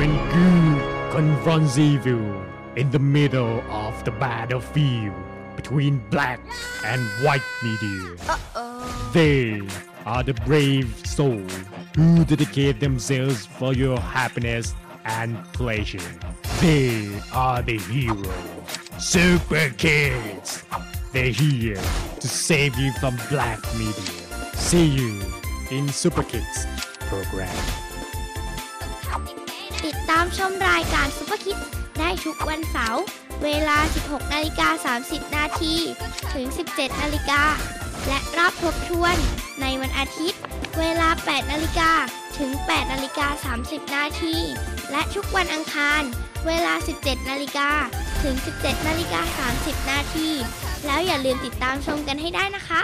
When good confronts evil in the middle of the battlefield between black and white media, they are the brave souls who dedicate themselves for your happiness and pleasure. They are the heroes, super kids. They're here to save you from black media. See you in Super Kids program. ติดตามชมรายการซุปเปอร์คิดได้ทุกวันเสาร์เวลา 16:30 น.ถึง 17:00 น.และรอบทบทวนในวันอาทิตย์เวลา 8:00 น.ถึง 8:30 น.และทุกวันอังคารเวลา 17:00 น.ถึง 17:30 น.แล้วอย่าลืมติดตามชมกันให้ได้นะคะ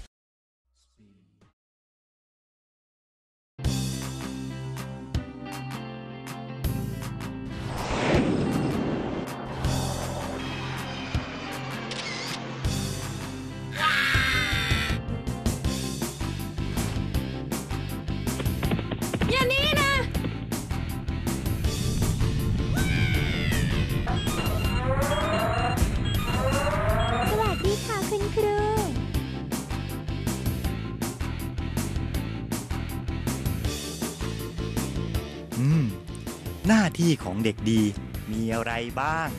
หน้าที่ของเด็กดีมีอะไรบ้าง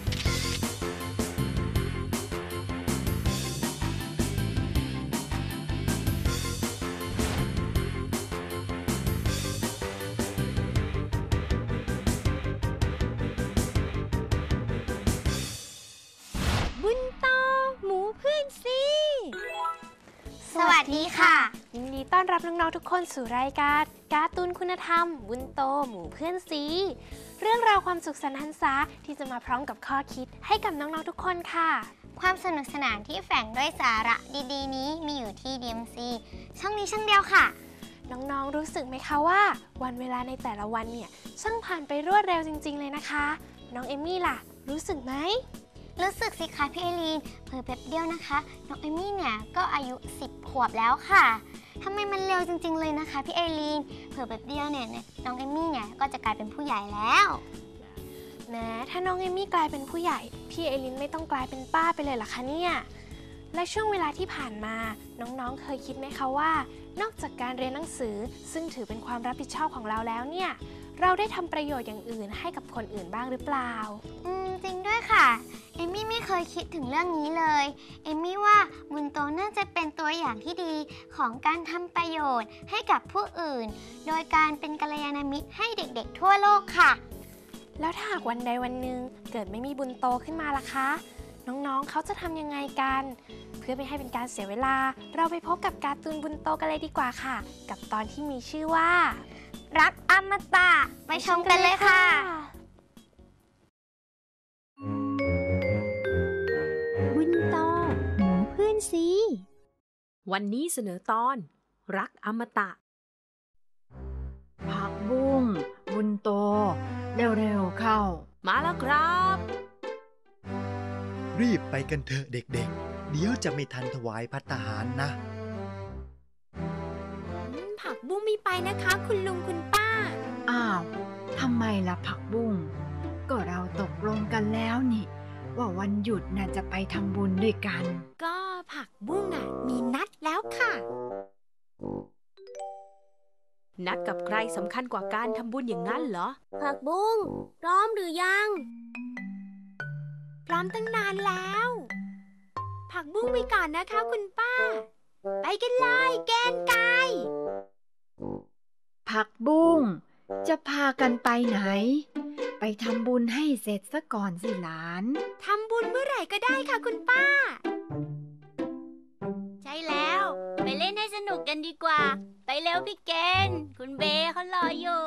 บุญโตหมูเพื่อนซีสวัสดีค่ะยินดีต้อนรับน้องๆทุกคนสู่รายการการ์ตูนคุณธรรมบุญโตหมูเพื่อนซีเรื่องราวความสุขสันต์หันษาที่จะมาพร้อมกับข้อคิดให้กับน้องๆทุกคนค่ะความสนุกสนานที่แฝงด้วยสาระดีๆนี้มีอยู่ที่ DMC ช่องนี้ช่องเดียวค่ะน้องๆรู้สึกไหมคะว่าวันเวลาในแต่ละวันเนี่ยช่างผ่านไปรวดเร็วจริงๆเลยนะคะน้องเอมมี่ล่ะรู้สึกไหมรู้สึกสิคะพี่ไอรีนเผลอแป๊บเดียวนะคะน้องเอมมี่เนี่ยก็อายุ10 ขวบแล้วค่ะทำไมมันเร็วจริงๆเลยนะคะพี่ไอรีนเผลอแป๊บเดียวเนี่ยน้องเอมมี่เนี่ยก็จะกลายเป็นผู้ใหญ่แล้วนะถ้าน้องเอมมี่กลายเป็นผู้ใหญ่พี่ไอรีนไม่ต้องกลายเป็นป้าไปเลยเหรอคะเนี่ยและช่วงเวลาที่ผ่านมาน้องๆเคยคิดไหมคะว่านอกจากการเรียนหนังสือซึ่งถือเป็นความรับผิดชอบของเราแล้วเนี่ยเราได้ทำประโยชน์อย่างอื่นให้กับคนอื่นบ้างหรือเปล่าจริงด้วยค่ะเอมมี่ไม่เคยคิดถึงเรื่องนี้เลยเอมมี่ว่าบุญโตน่าจะเป็นตัวอย่างที่ดีของการทำประโยชน์ให้กับผู้อื่นโดยการเป็นกัลยาณมิตรให้เด็กๆทั่วโลกค่ะแล้วถ้าหากวันใดวันหนึ่งเกิดไม่มีบุญโตขึ้นมาล่ะคะน้องๆเขาจะทำยังไงกันเพื่อไม่ให้เป็นการเสียเวลาเราไปพบกับการ์ตูนบุญโตกันเลยดีกว่าค่ะกับตอนที่มีชื่อว่ารักอมตะไปชมกันเลยค่ะบุญโตหมูเพื่อนซีวันนี้เสนอตอนรักอมตะผักบุ้งบุญโตเร็วๆเข้ามาแล้วครับรีบไปกันเถอะเด็กๆเดี๋ยวจะไม่ทันถวายภัตตาหารนะผักบุ้งไม่ไปนะคะคุณลุงคุณป้าอ้าวทำไมล่ะผักบุ้งก็เราตกลงกันแล้วนี่ว่าวันหยุดน่ะจะไปทำบุญด้วยกันก็ผักบุ้งมีนัดแล้วค่ะนัดกับใครสำคัญกว่าการทำบุญอย่างนั้นเหรอผักบุ้งพร้อมหรือยังพร้อมตั้งนานแล้วผักบุ้งไปก่อนนะคะคุณป้าไปกันเลยแกนไก่ผักบุ้งจะพากันไปไหนไปทำบุญให้เสร็จซะก่อนสิหลานทำบุญเมื่อไหร่ก็ได้ค่ะคุณป้าใช่แล้วไปเล่นให้สนุกกันดีกว่าไปเร็วพี่เกณฑ์คุณเบเขารออยู่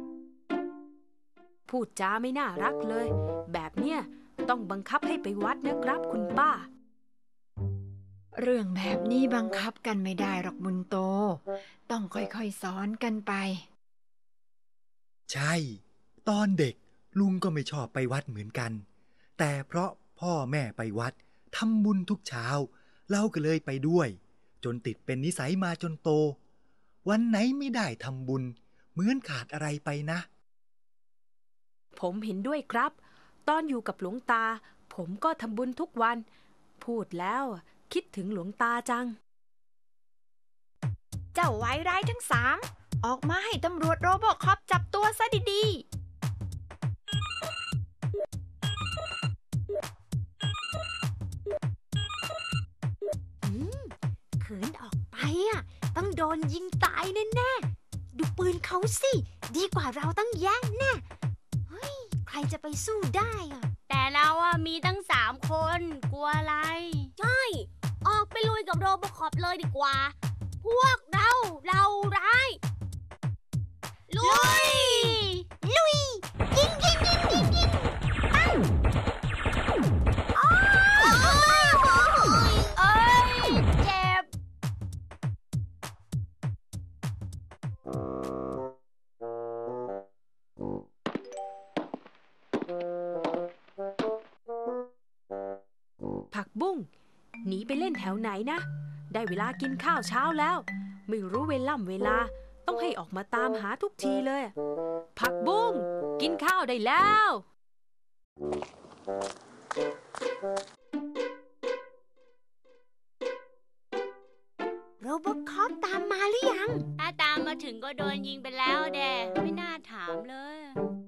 พูดจาไม่น่ารักเลยแบบเนี้ยต้องบังคับให้ไปวัดนะครับคุณป้าเรื่องแบบนี้บังคับกันไม่ได้หรอกบุญโตต้องค่อยๆสอนกันไปใช่ตอนเด็กลุงก็ไม่ชอบไปวัดเหมือนกันแต่เพราะพ่อแม่ไปวัดทำบุญทุกเช้าเราก็เลยไปด้วยจนติดเป็นนิสัยมาจนโตวันไหนไม่ได้ทำบุญเหมือนขาดอะไรไปนะผมเห็นด้วยครับตอนอยู่กับหลวงตาผมก็ทำบุญทุกวันพูดแล้วคิดถึงหลวงตาจังเจ้าไวร้ายทั้งสามออกมาให้ตำรวจโรโบคอปจับตัวซะดีๆขืนออกไปอ่ะต้องโดนยิงตายแน่ๆดูปืนเขาสิดีกว่าเราตั้งแยะแน่เฮ้ยใครจะไปสู้ได้อ่ะแต่เราอ่ะมีตั้ง3 คนกลัวอะไรใช่ออกไปลุยกับโรโบคอปเลยดีกว่าพวกเราร้ายลุยยิงปั้งเจ็บผักบุ้งหนีไปเล่นแถวไหนนะได้เวลากินข้าวเช้าแล้วไม่รู้เวลาต้องให้ออกมาตามหาทุกทีเลยผักบุ้งกินข้าวได้แล้วโรโบคอปตามมาหรือยังถ้าตามมาถึงก็โดนยิงไปแล้วแดไม่น่าถามเลย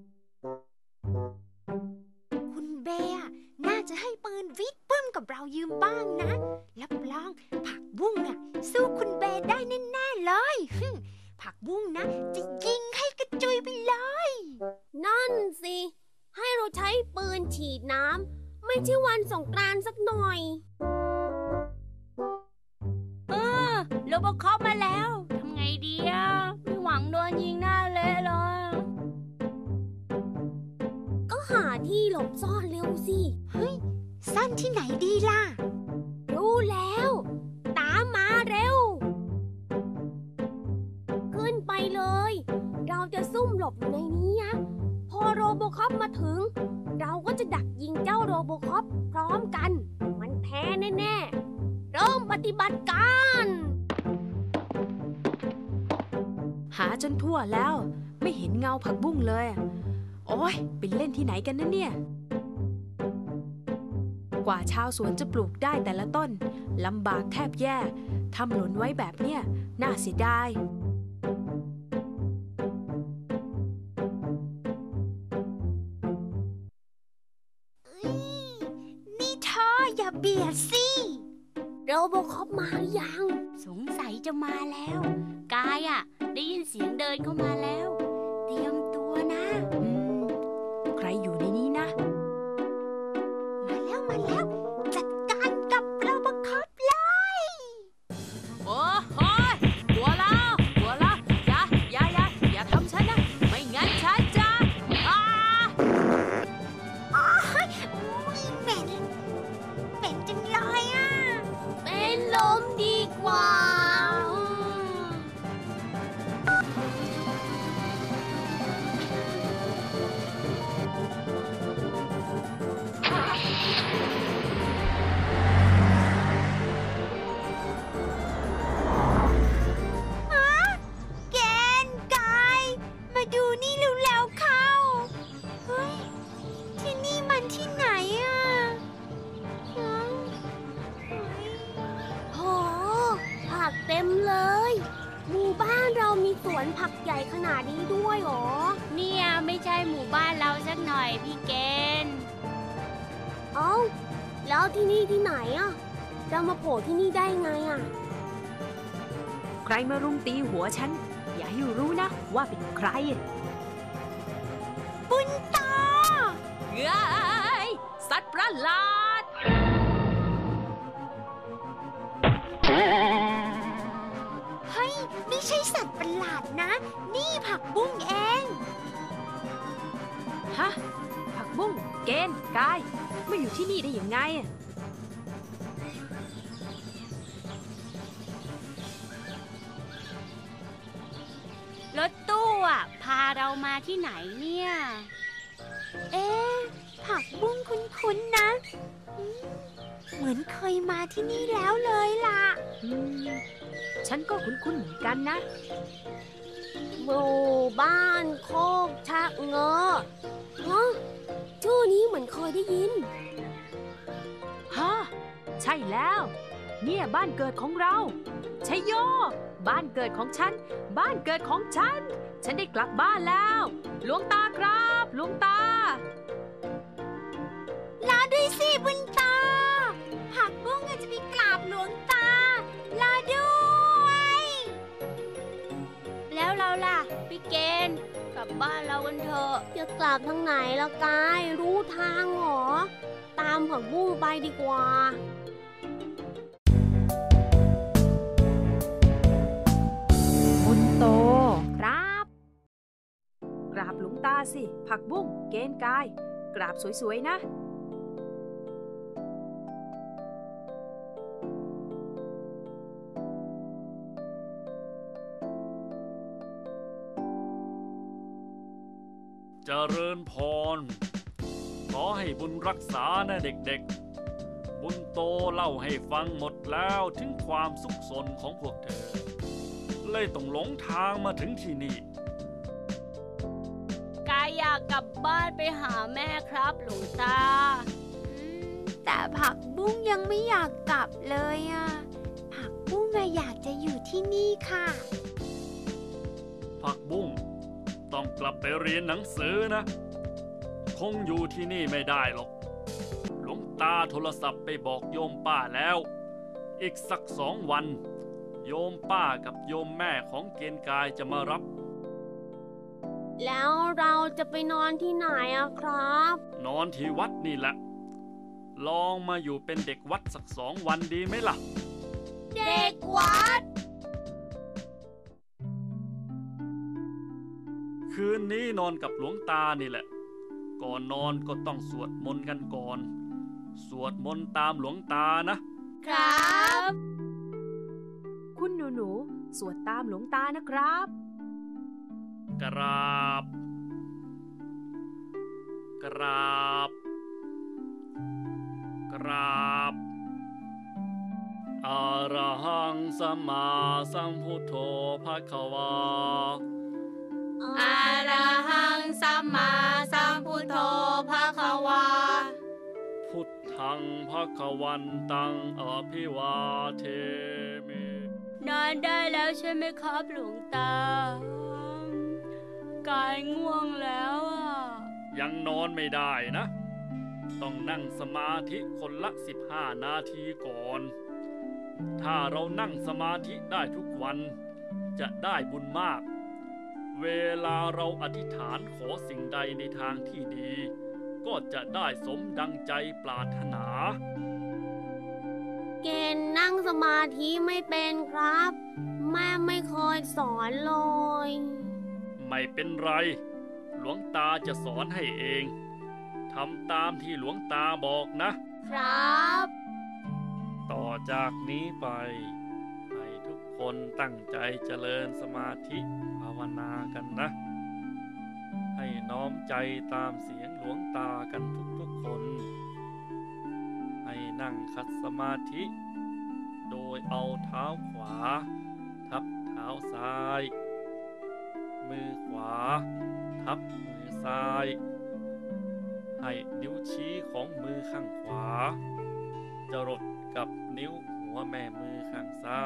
คุณเบย์น่าจะให้ปืนวิดปื้มกับเรายืมบ้างนะรับรองผักบุ้งสู้คุณเบย์ได้แน่ๆเลยผักบุ้งนะจะยิงให้กระจุยไปเลยนั่นสิให้เราใช้ปืนฉีดน้ำไม่ใช่วันสงกรานต์สักหน่อยโรโบคอปมาแล้วทำไงดีไม่หวังโดนยิงหน้าเละเลยก็หาที่หลบซ่อนเร็วสิเฮ้ยซ่อนที่ไหนดีล่ะรู้แล้วตามมาเร็วขึ้นไปเลยเราจะซุ่มหลบอยู่ในนี้นะพอโรโบคอปมาถึงเราก็จะดักยิงเจ้าโรโบคอปพร้อมกันมันแพ้แน่ๆเริ่มปฏิบัติการหาจนทั่วแล้วไม่เห็นเงาผักบุ้งเลยโอ๊ยไปเล่นที่ไหนกันนะเนี่ยกว่าชาวสวนจะปลูกได้แต่ละต้นลำบากแทบแย่ทำหล่นไว้แบบเนี้ยน่าเสียดายนี่เธออย่าเบียดสิโรโบคอปมาหรือยังสงสัยจะมาแล้วกายได้ยินเสียงเดินเข้ามาแล้วเตรียมตัวนะใครอยู่ในนี้นะมาแล้วจัดการกับโรโบคอปเลยโอ้โหกลัวแล้วอย่าทำฉันนะไม่งั้นฉันจะเหม็นจังเลยเป็นลมดีกว่าเต็มเลยหมู่บ้านเรามีสวนผักใหญ่ขนาดนี้ด้วยหรอเนี่ยไม่ใช่หมู่บ้านเราสักหน่อยพี่เกณฑ์เอ้าแล้วที่นี่ที่ไหนเรามาโผล่ที่นี่ได้ไงใครมารุมตีหัวฉันอย่าให้รู้นะว่าเป็นใครบุญตาสัตว์ประหลาดไม่ใช่สัตว์ประหลาดนะนี่ผักบุ้งเองฮะผักบุ้งเกณฑ์กายมาอยู่ที่นี่ได้ยังไงรถตู้พาเรามาที่ไหนเนี่ยผักบุ้งคุ้นๆนะเหมือนเคยมาที่นี่แล้วเลยล่ะฉันก็คุ้นๆเหมือนกันนะหมู่บ้านโคกชะเงอได้ยินฮะใช่แล้วเนี่ยบ้านเกิดของเราชัยโยบ้านเกิดของฉันบ้านเกิดของฉันได้กลับบ้านแล้วหลวงตาครับหลวงตารอด้วยสิบุญตาผักบุ้งจะไปกราบหลวงตารอด้วยแล้วเราล่ะพี่เกณฑ์กลับบ้านเรากันเถอะจะกลับทางไหนล่ะกายรู้ทางหรอตามผักบุ้งไปดีกว่าบุญโตครับกราบหลวงตาสิผักบุ้งเกณฑ์กายกราบสวยๆนะเจริญพรขอให้บุญรักษานะเด็กๆบุญโตเล่าให้ฟังหมดแล้วถึงความสุขสนของพวกเธอเลยต้องหลงทางมาถึงที่นี่กายอยากกลับบ้านไปหาแม่ครับหลวงตาแต่ผักบุ้งยังไม่อยากกลับเลยอ่ะผักบุ้งอยากจะอยู่ที่นี่ค่ะผักบุ้งต้องกลับไปเรียนหนังสือนะคงอยู่ที่นี่ไม่ได้หรอกหลวงตาโทรศัพท์ไปบอกโยมป้าแล้วอีกสัก2 วันโยมป้ากับโยมแม่ของเกณฑ์กายจะมารับแล้วเราจะไปนอนที่ไหนอะครับนอนที่วัดนี่แหละลองมาอยู่เป็นเด็กวัดสัก2 วันดีไหมล่ะเด็กวัดคืนนี้นอนกับหลวงตานี่แหละก่อนนอนก็ต้องสวดมนต์กันก่อนสวดมนต์ตามหลวงตานะครับคุณหนูสวดตามหลวงตานะครับกราบกราบกราบอะระหังสัมมาสัมพุทโธภควาอะระหังสัมมาสัมพุทโธภควาพุทธังภควันตังอภิวาเทมินอนได้แล้วใช่ไหมครับหลวงตากายง่วงแล้วอ่ะยังนอนไม่ได้นะต้องนั่งสมาธิคนละ15 นาทีก่อนถ้าเรานั่งสมาธิได้ทุกวันจะได้บุญมากเวลาเราอธิษฐานขอสิ่งใดในทางที่ดีก็จะได้สมดังใจปรารถนาเกณฑ์นั่งสมาธิไม่เป็นครับแม่ไม่เคยสอนเลยไม่เป็นไรหลวงตาจะสอนให้เองทำตามที่หลวงตาบอกนะครับต่อจากนี้ไปให้ทุกคนตั้งใจเจริญสมาธิภาวนากันนะให้น้อมใจตามเสียงหลวงตากันทุกๆคนให้นั่งคัดสมาธิโดยเอาเท้าขวาทับเท้าซ้ายมือขวาทับมือซ้ายให้นิ้วชี้ของมือข้างขวาจรดกับนิ้วหัวแม่มือข้างซ้า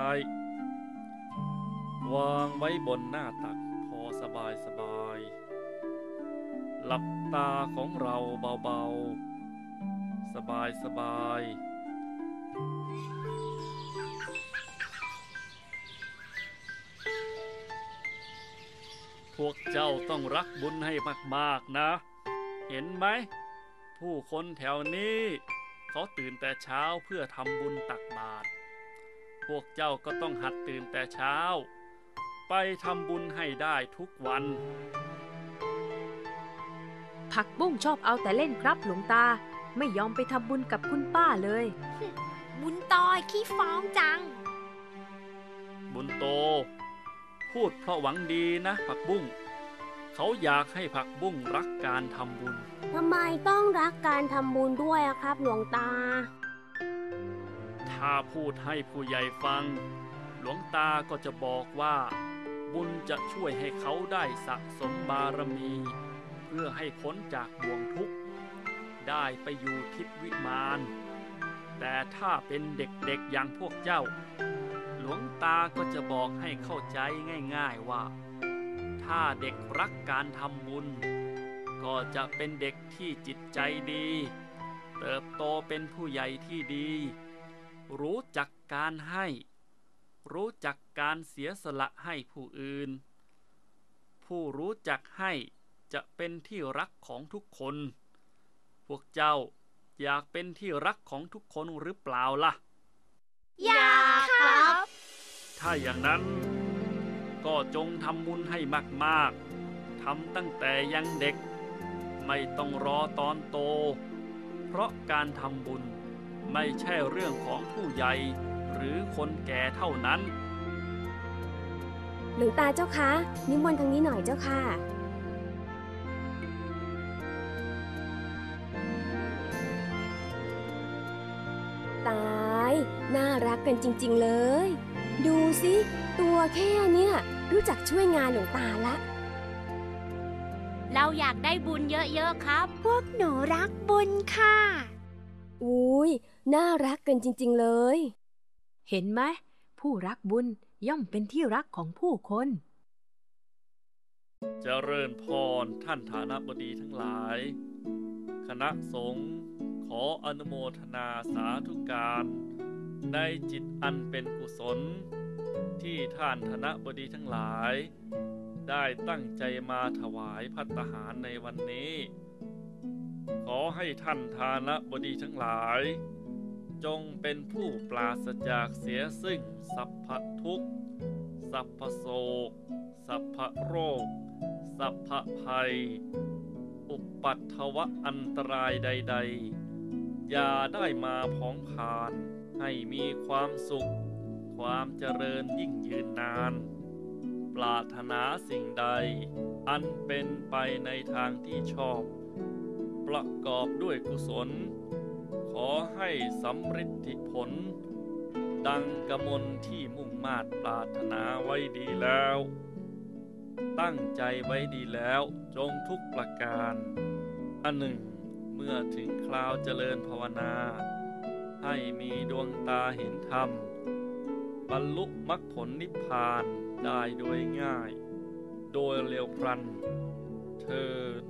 ยวางไว้บนหน้าตักพอสบายหลับตาของเราเบาๆสบายพวกเจ้าต้องรักบุญให้มากๆนะเห็นไหมผู้คนแถวนี้เขาตื่นแต่เช้าเพื่อทำบุญตักบาตรพวกเจ้าก็ต้องหัดตื่นแต่เช้าไปทำบุญให้ได้ทุกวันผักบุ้งชอบเอาแต่เล่นครับหลวงตาไม่ยอมไปทำบุญกับคุณป้าเลยบุญตอยขี้ฟ้องจังบุญโตพูดเพราะหวังดีนะผักบุ้งเขาอยากให้ผักบุ้งรักการทำบุญทำไมต้องรักการทำบุญด้วยอะครับหลวงตาถ้าพูดให้ผู้ใหญ่ฟังหลวงตาก็จะบอกว่าบุญจะช่วยให้เขาได้สะสมบารมีเพื่อให้พ้นจากบ่วงทุกข์ได้ไปอยู่ทิพย์วิมานแต่ถ้าเป็นเด็กๆอย่างพวกเจ้าหลวงตาก็จะบอกให้เข้าใจง่ายๆว่าถ้าเด็กรักการทำบุญก็จะเป็นเด็กที่จิตใจดีเติบโตเป็นผู้ใหญ่ที่ดีรู้จักการให้รู้จักการเสียสละให้ผู้อื่นผู้รู้จักให้จะเป็นที่รักของทุกคนพวกเจ้าอยากเป็นที่รักของทุกคนหรือเปล่าล่ะอยากครับถ้าอย่างนั้นก็จงทำบุญให้มากๆทำตั้งแต่ยังเด็กไม่ต้องรอตอนโตเพราะการทำบุญไม่ใช่เรื่องของผู้ใหญ่หรือคนแก่เท่านั้นหลวงตาเจ้าคะนิมนต์ทางนี้หน่อยเจ้าค่ะตายน่ารักกันจริงๆเลยดูสิตัวแค่เนี่ยรู้จักช่วยงานหลวงตาละเราอยากได้บุญเยอะๆครับพวกหนูรักบุญค่ะอุ้ยน่ารักกันจริงๆเลยเห็นไหมผู้รักบุญย่อมเป็นที่รักของผู้คนเจริญพรท่านฐานะบดีทั้งหลายคณะสงฆ์ขออนุโมทนาสาธุการในจิตอันเป็นกุศลที่ท่านฐานะบดีทั้งหลายได้ตั้งใจมาถวายภัตตาหารในวันนี้ขอให้ท่านฐานะบดีทั้งหลายจงเป็นผู้ปราศจากเสียซึ่งสัพพทุกข์สัพพโศกสัพพโรคสัพพภัยอุปัตถวะอันตรายใดๆอย่าได้มาพ้องผ่านให้มีความสุขความเจริญยิ่งยืนนานปรารถนาสิ่งใดอันเป็นไปในทางที่ชอบประกอบด้วยกุศลขอให้สำฤทธิผลดังกมลที่มุ่งมา่ปรารถนาไว้ดีแล้วตั้งใจไว้ดีแล้วจงทุกประการอันหนึ่งเมื่อถึงคราวเจริญภาวนาให้มีดวงตาเห็นธรรมบรรลุมรรคผลนิพพานได้โดยง่ายโดยเร็วพลันเถิด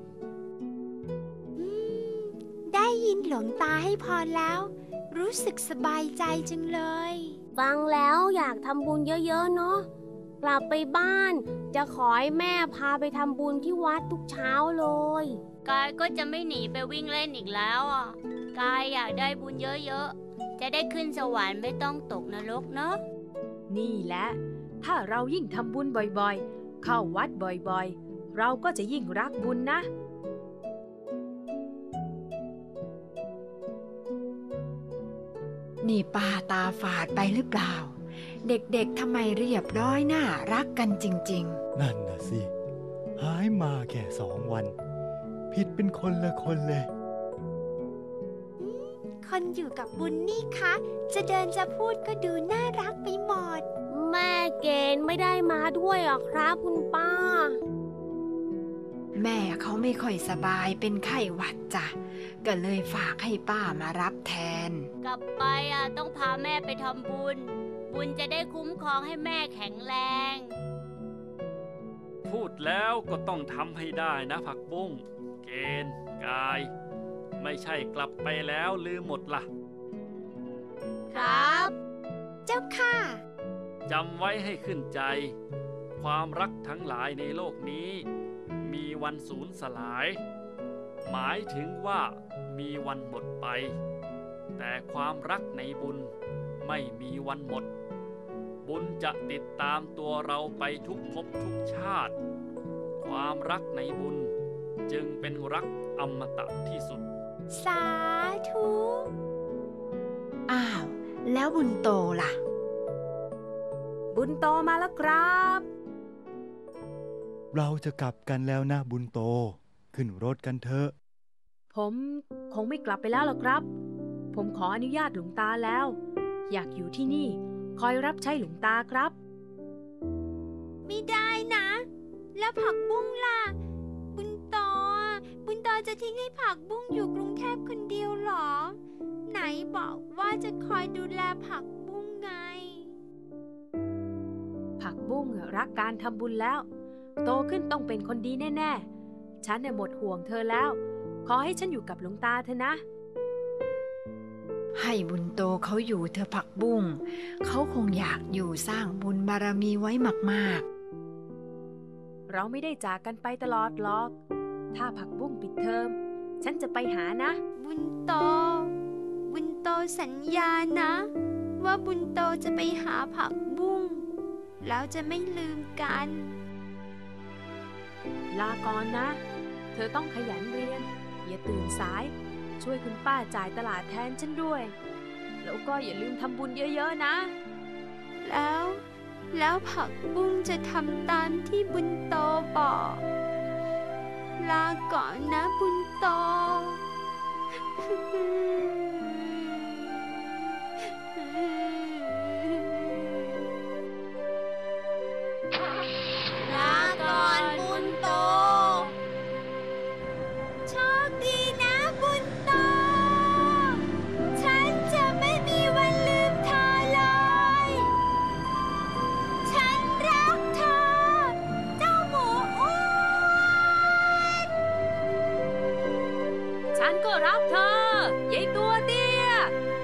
ได้ยินหลวงตาให้พรแล้วรู้สึกสบายใจจังเลยฟังแล้วอยากทำบุญเยอะๆเนาะกลับไปบ้านจะขอให้แม่พาไปทำบุญที่วัดทุกเช้าเลยกายก็จะไม่หนีไปวิ่งเล่นอีกแล้วอ่ะกายอยากได้บุญเยอะๆจะได้ขึ้นสวรรค์ไม่ต้องตกนรกเนาะนี่แหละถ้าเรายิ่งทำบุญบ่อยๆเข้าวัดบ่อยๆเราก็จะยิ่งรักบุญนะนี่ป้าตาฝาดไปหรือเปล่าเด็กๆทำไมเรียบร้อยน่ารักกันจริงๆนั่นน่ะสิหายมาแค่2 วันผิดเป็นคนละคนเลยคนอยู่กับบุญนี่คะจะเดินจะพูดก็ดูน่ารักไปหมดแม่เกณฑ์ไม่ได้มาด้วยหรอครับคุณป้าแม่เขาไม่ค่อยสบายเป็นไข้หวัดจ้ะก็เลยฝากให้ป้ามารับแทนกลับไปต้องพาแม่ไปทำบุญบุญจะได้คุ้มครองให้แม่แข็งแรงพูดแล้วก็ต้องทำให้ได้นะผักบุ้งเกณฑ์กายไม่ใช่กลับไปแล้วลืมหมดล่ะครับเจ้าค่ะจำไว้ให้ขึ้นใจความรักทั้งหลายในโลกนี้มีวันสูญสลายหมายถึงว่ามีวันหมดไปแต่ความรักในบุญไม่มีวันหมดบุญจะติดตามตัวเราไปทุกภพทุกชาติความรักในบุญจึงเป็นรักอมตะที่สุดสาธุอ้าวแล้วบุญโตล่ะบุญโตมาแล้วครับเราจะกลับกันแล้วนะบุญโตขึ้นรถกันเถอะผมคงไม่กลับไปแล้วหรอกครับผมขออนุญาตหลวงตาแล้วอยากอยู่ที่นี่คอยรับใช้หลวงตาครับไม่ได้นะแล้วผักบุ้งล่ะบุญโตจะทิ้งให้ผักบุ้งอยู่กรุงเทพคนเดียวหรอไหนบอกว่าจะคอยดูแลผักบุ้งไงผักบุ้งรักการทำบุญแล้วโตขึ้นต้องเป็นคนดีแน่ๆฉันหมดห่วงเธอแล้วขอให้ฉันอยู่กับหลวงตาเถอะนะให้บุญโตเขาอยู่เธอผักบุ้งเขาคงอยากอยู่สร้างบุญบารมีไว้มากๆเราไม่ได้จากกันไปตลอดหรอกถ้าผักบุ้งปิดเทอมฉันจะไปหานะบุญโตสัญญานะว่าบุญโตจะไปหาผักบุ้งแล้วจะไม่ลืมกันลาก่อนนะเธอต้องขยันเรียนอย่าตื่นสายช่วยคุณป้าจ่ายตลาดแทนฉันด้วยแล้วก็อย่าลืมทำบุญเยอะๆนะแล้วผักบุ้งจะทำตามที่บุญโตบอกลาก่อนนะบุญโตลาก่อนบุญโตโชคดีนะบุญโตฉันจะไม่มีวันลืมเธอเลยฉันรักเธอเจ้าหมูอ้วนฉันก็รักเธอยายตัวเตี้ย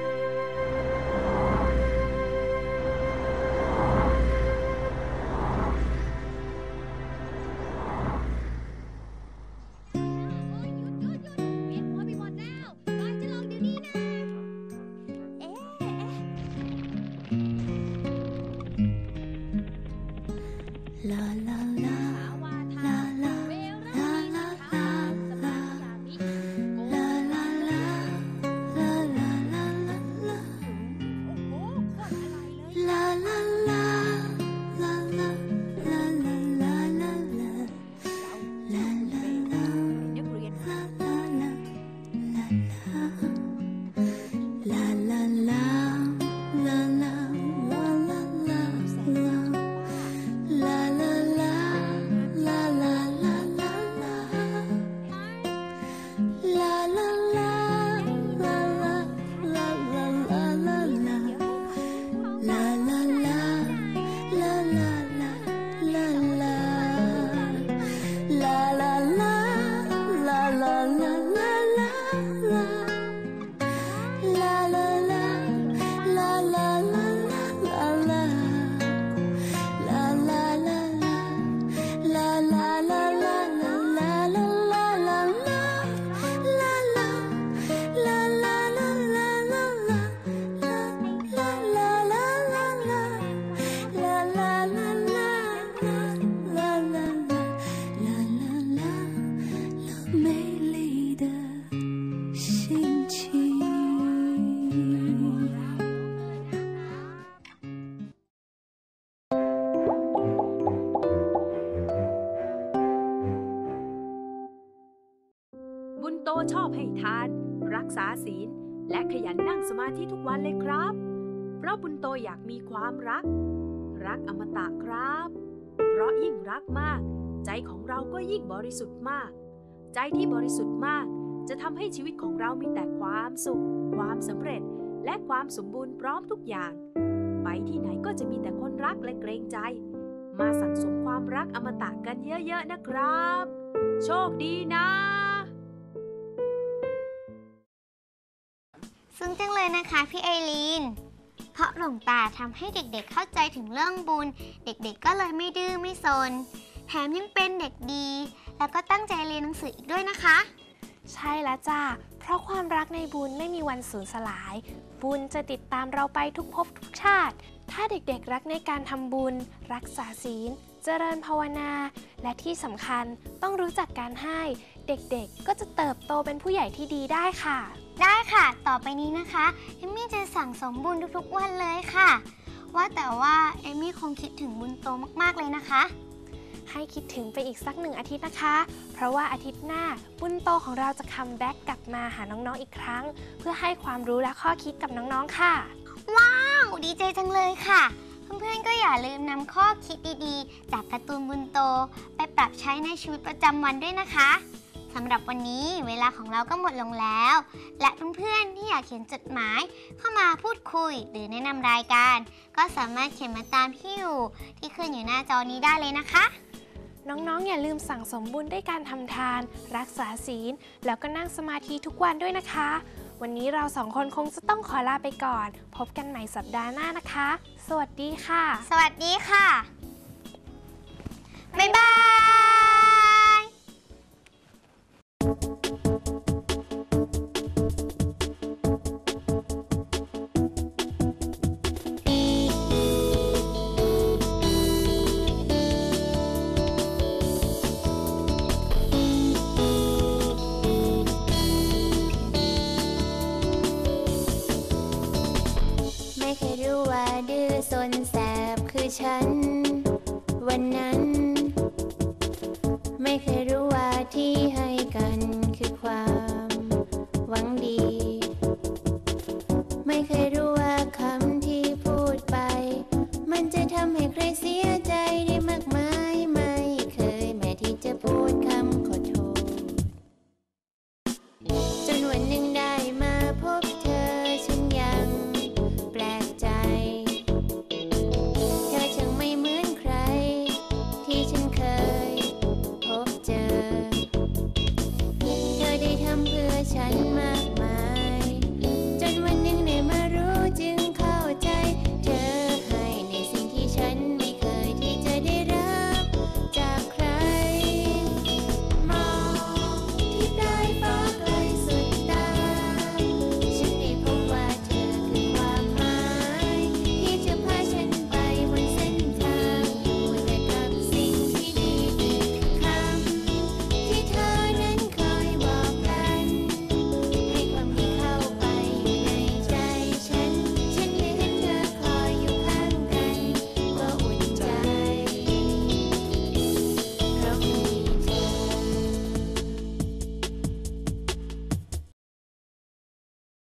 บุญโตชอบให้ทานรักษาศีลและขยันนั่งสมาธิทุกวันเลยครับเพราะบุญโตอยากมีความรักอมตะครับเพราะยิ่งรักมากใจของเราก็ยิ่งบริสุทธิ์มากใจที่บริสุทธิ์มากจะทำให้ชีวิตของเรามีแต่ความสุขความสำเร็จและความสมบูรณ์พร้อมทุกอย่างไปที่ไหนก็จะมีแต่คนรักและเกรงใจมาสั่งสมความรักอมตะกันเยอะๆนะครับโชคดีนะซึ้งจังเลยนะคะพี่ไอรีนเพราะหลวงตาทำให้เด็กๆเข้าใจถึงเรื่องบุญเด็กๆก็เลยไม่ดื้อไม่ซนแถมยังเป็นเด็กดีแล้วก็ตั้งใจเรียนหนังสืออีกด้วยนะคะใช่แล้วจ้าเพราะความรักในบุญไม่มีวันสูญสลายบุญจะติดตามเราไปทุกภพทุกชาติถ้าเด็กๆรักในการทำบุญรักษาศีลเจริญภาวนาและที่สำคัญต้องรู้จักการให้เด็กๆก็จะเติบโตเป็นผู้ใหญ่ที่ดีได้ค่ะได้ค่ะต่อไปนี้นะคะเอมมี่จะสั่งสมบุญทุกๆวันเลยค่ะว่าแต่ว่าเอมมี่คงคิดถึงบุญโตมากๆเลยนะคะให้คิดถึงไปอีกสัก1 อาทิตย์นะคะเพราะว่าอาทิตย์หน้าบุญโตของเราจะคัมแบ็กกลับมาหาน้องๆอีกครั้งเพื่อให้ความรู้และข้อคิดกับน้องๆค่ะว้าวดีใจจังเลยค่ะเพื่อนๆก็อย่าลืมนำข้อคิดดีๆจากการ์ตูนบุญโตไปปรับใช้ในชีวิตประจำวันด้วยนะคะสำหรับวันนี้เวลาของเราก็หมดลงแล้ว และเพื่อนๆที่อยากเขียนจดหมายเข้ามาพูดคุยหรือแนะนำรายการก็สามารถเขียนมาตามที่อยู่ที่ขึ้นอยู่หน้าจอนี้ได้เลยนะคะน้องๆอย่าลืมสั่งสมบุญด้วยการทำทานรักษาศีลแล้วก็นั่งสมาธิทุกวันด้วยนะคะวันนี้เรา2 คนคงจะต้องขอลาไปก่อนพบกันใหม่สัปดาห์หน้านะคะสวัสดีค่ะสวัสดีค่ะบ๊ายบายไม่เคยรู้ว่าดื้อซนแสบคือฉัน